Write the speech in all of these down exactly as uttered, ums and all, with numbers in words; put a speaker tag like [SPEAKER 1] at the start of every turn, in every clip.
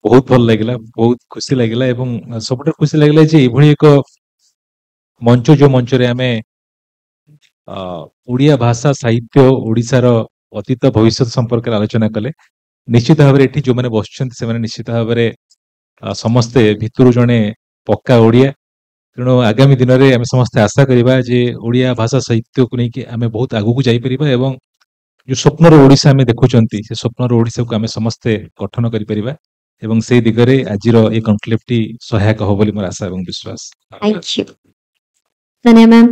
[SPEAKER 1] बहुत भल लगिला बहुत खुशी लगिला एवं सबटा खुशी लगिला जे एभली एक मंच जो मंच रे आमे ओडिया भाषा साहित्य ओडिसा रो अतीत भविष्य संपर्क आलोचना कले निश्चित भाव में जो मैंने बसुंट से निश्चित भाव में समस्ते भितर जड़े पक्का ओडिया तेणु आगामी दिन में आम समस्ते आशा करवा जे ओडिया भाषा साहित्य को लेकिन आम बहुत आगू जापर एवं जो स्वप्नर ओडिशा आम देखुं से स्वप्नर ओडिशा को आम समस्ते गठन करिपरिबा एवं से दिगरे आज ये कनक्लेव टी सहायक हो बोली मोर आशा एवं विश्वास।
[SPEAKER 2] थैंक यू धन्यवाद मैम।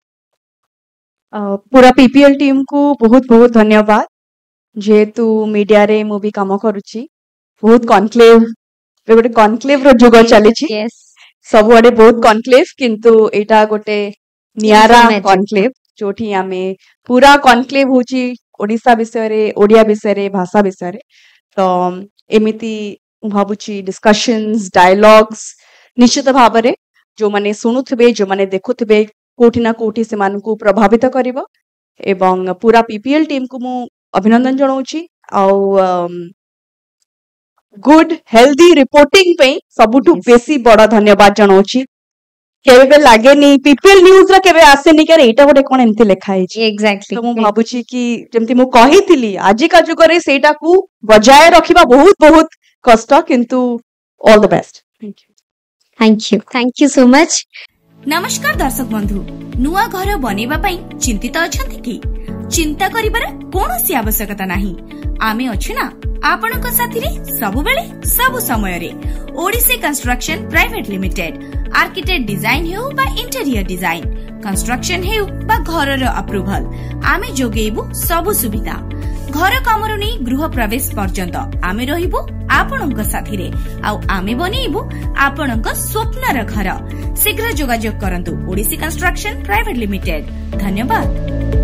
[SPEAKER 3] पूरा पीपीएल टीम को बहुत बहुत धन्यवाद जेहेतु मीडिया रे मु भी काम करुची बहुत कॉन्क्लेव गोटे कॉन्क्लेव रो जुग चली
[SPEAKER 2] यस
[SPEAKER 3] सब आड़े बहुत कॉन्क्लेव किंतु एटा गोटे नियारा कॉन्क्लेव जोठी आमे पूरा कॉन्क्लेव होची ओडिसा विषय रे ओडिया विषय रे भाषा विषय रे तो एमिति भाबुची डिस्कशंस डायलॉग्स निश्चित भाव रे जो माने सुनुथबे जो माने देखुथबे कोठी ना कोठी से मानकु प्रभावित करिवो एवं पूरा पीपीएल टीम को मु अभिनंदन जनाऊची आउ गुड हेल्दी रिपोर्टिंग पे सबुठु
[SPEAKER 2] Yes.
[SPEAKER 3] बेसी बड़ा धन्यवाद जनाऊची केबे लागे नी पीपीएल न्यूज रा केबे आसे नी करे एटा गोटे कोन एंती लेखा है
[SPEAKER 2] एग्जैक्टली
[SPEAKER 3] तो मु भाबुची कि जेमती मु कहिथिली आजि का जुगरे सेटा को बजाय रखिबा बहुत बहुत कष्ट किंतु all the best thank you
[SPEAKER 2] thank you thank you so much.
[SPEAKER 4] नमस्कार दर्शक बंधु नुआ घर बनेबा पई चिंतित अछंती कि चिंता करिबार कोनोसी आवश्यकता नाही आमे अछि ना आपनक साथी रे सब बेले सब समय रे Odyssey construction private limited architect design हेउ बा इंटीरियर डिजाइन कंस्ट्रक्शन हेउ बा घर रो अप्रूवल आमे जोगेबु सब सुविधा घर कामरु नै गृह प्रवेश पर्यंत आमे रहिबु आपनक साथी रे आ आमे बनेइबु आपनक स्वप्नर घर शीघ्र जोगाजोग करंतु ओडिसी कंस्ट्रक्शन प्राइवेट लिमिटेड। धन्यवाद।